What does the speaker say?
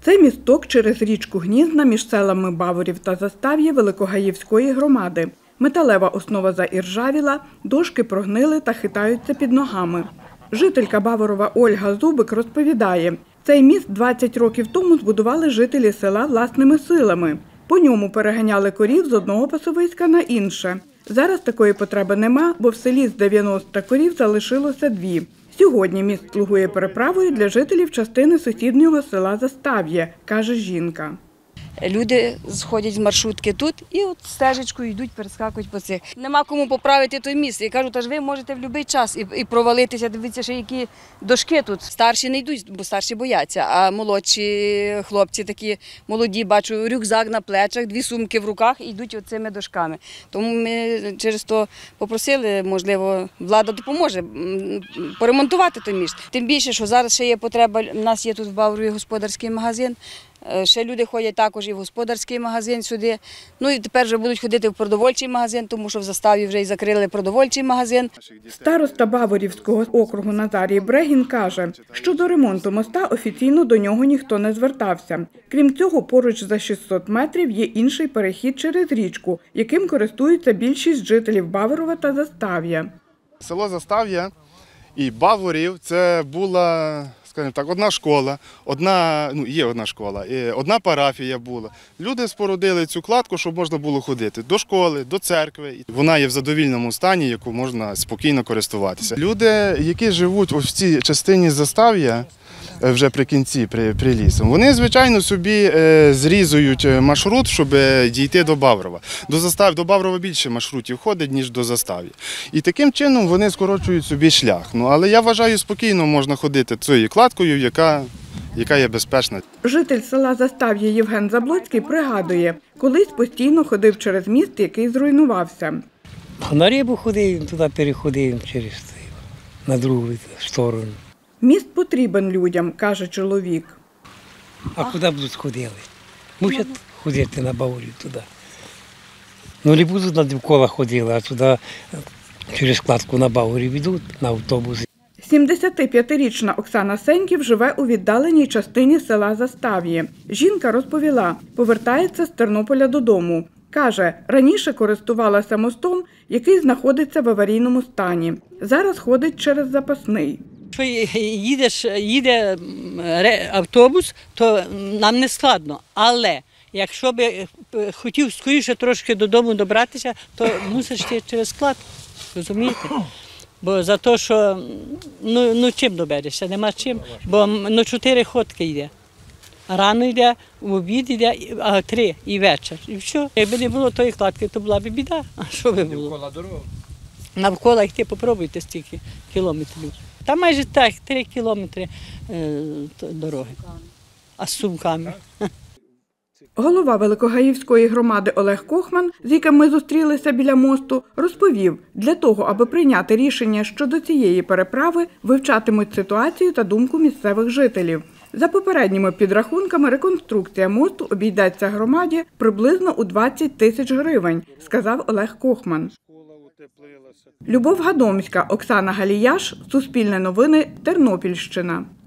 Це місток через річку Гнізна між селами Баворів та Застав'я Великогаївської громади. Металева основа заіржавіла, дошки прогнили та хитаються під ногами. Жителька Баворова Ольга Зубик розповідає, цей міст 20 років тому збудували жителі села власними силами. По ньому переганяли корів з одного пасовиська на інше. Зараз такої потреби нема, бо в селі з 90 корів залишилося 2. Сьогодні міст слугує переправою для жителів частини сусіднього села Застав'я, каже жінка. Люди сходять з маршрутки тут і от стежечкою йдуть, перескакують по цих. Нема кому поправити той міст. Я кажу, ж ви можете в будь-який час і провалитися. Дивіться, що які дошки тут. Старші не йдуть, бо старші бояться, а молодші хлопці такі молоді, бачу, рюкзак на плечах, 2 сумки в руках і йдуть оцими дошками. Тому ми через то попросили, можливо, влада допоможе поремонтувати той міст. Тим більше, що зараз ще є потреба, у нас є тут в Баворові господарський магазин. Ще люди ходять також і в господарський магазин сюди. Ну і тепер вже будуть ходити в продовольчий магазин, тому що в Заставі вже і закрили продовольчий магазин. Староста Баворівського округу Назарій Брегін каже, що до ремонту моста офіційно до нього ніхто не звертався. Крім цього, поруч за 600 метрів є інший перехід через річку, яким користуються більшість жителів Баворова та Застав'я. Село Застав'я і Баворів – це була, скажімо так, одна школа, є одна школа, одна парафія була. Люди спорудили цю кладку, щоб можна було ходити до школи, до церкви. Вона є в задовільному стані, яку можна спокійно користуватися. Люди, які живуть ось в цій частині Застав'я, вже при кінці, при лісу, вони, звичайно, собі зрізують маршрут, щоб дійти до Баворова. До Баворова більше маршрутів ходить, ніж до Застав'я. І таким чином вони скорочують собі шлях. Але я вважаю, спокійно можна ходити цією кладкою, яка є безпечна. Житель села Застав'я Євген Заблоцький пригадує, колись постійно ходив через міст, який зруйнувався. На рибу ходив, туди переходив через на другу сторону. Міст потрібен людям, каже чоловік. А куди будуть ходити? Мусять ходити на Баворів туди. Ну не будуть навколо ходити, а туди через кладку на Баворів йдуть на автобусі. 75-річна Оксана Сеньків живе у віддаленій частині села Застав'я. Жінка розповіла, повертається з Тернополя додому. Каже, раніше користувалася мостом, який знаходиться в аварійному стані. Зараз ходить через запасний. Якщо їде автобус, то нам не складно. Але якщо б хотів скоріше трошки додому добратися, то мусиш йти через склад, розумієте? Бо за те, що чим доберешся, нема чим, бо 4 ходки йде. Рано йде, в обід йде, а 3 і вечір. І все. Якби не було тої кладки, то була б біда. А що би було? Навколо дороги? Навколо йти, попробуйте стільки кілометрів. Там майже так, 3 кілометри дороги, а з сумками. Голова Великогаївської громади Олег Кохман, з яким ми зустрілися біля мосту, розповів, для того, аби прийняти рішення щодо цієї переправи, вивчатимуть ситуацію та думку місцевих жителів. За попередніми підрахунками, реконструкція мосту обійдеться громаді приблизно у 20 тисяч гривень, сказав Олег Кохман. Любов Гадомська, Оксана Галіяш, Суспільне новини, Тернопільщина.